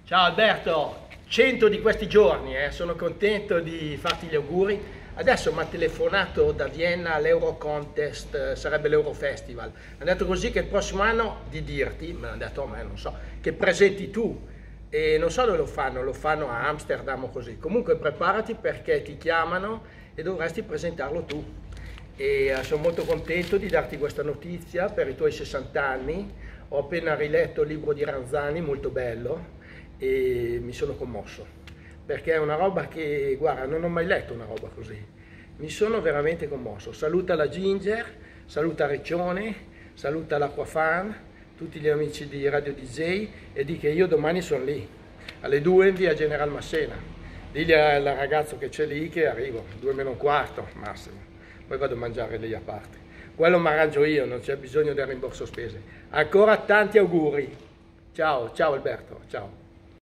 Ciao Alberto, 100 di questi giorni, sono contento di farti gli auguri. Adesso mi ha telefonato da Vienna all'Euro Contest, sarebbe l'Eurofestival. Mi ha detto così che il prossimo anno di dirti, me l'ha detto a me, non so, che presenti tu. E non so dove lo fanno a Amsterdam o così. Comunque preparati perché ti chiamano e dovresti presentarlo tu. E sono molto contento di darti questa notizia per i tuoi 60 anni. Ho appena riletto il libro di Ranzani, molto bello, e mi sono commosso perché è una roba che, guarda, non ho mai letto una roba così. Mi sono veramente commosso. Saluta la Ginger, saluta Riccione, saluta l'Acquafan, tutti gli amici di Radio DJ e di che io domani sono lì alle 2 in via General Massena. Digli al ragazzo che c'è lì che arrivo 2 meno un quarto massimo, poi vado a mangiare lì a parte. Quello mi arrangio io, non c'è bisogno del rimborso spese. Ancora tanti auguri. Ciao, ciao Alberto, ciao.